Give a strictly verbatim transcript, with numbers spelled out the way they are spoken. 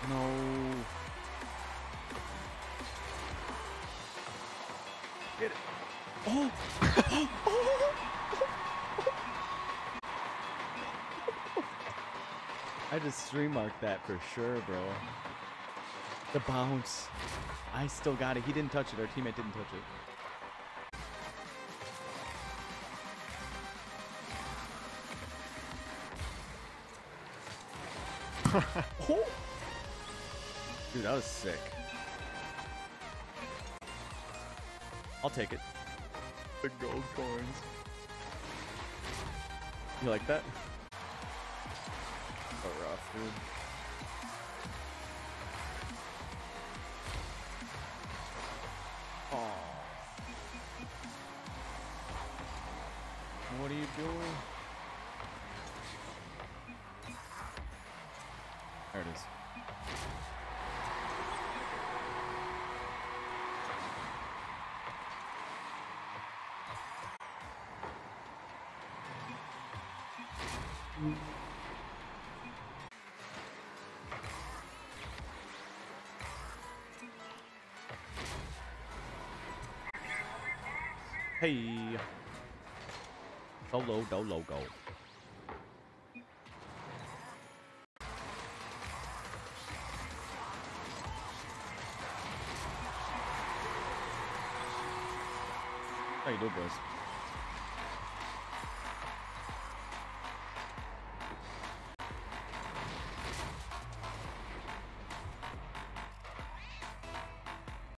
No. Get it. Oh! I just stream marked that for sure, bro. The bounce. I still got it. He didn't touch it. Our teammate didn't touch it. Oh! Dude, that was sick. I'll take it. The gold coins. You like that? So rough, dude. Oh. What are you doing? There it is. Hey, solo do logo. How you doing, boys?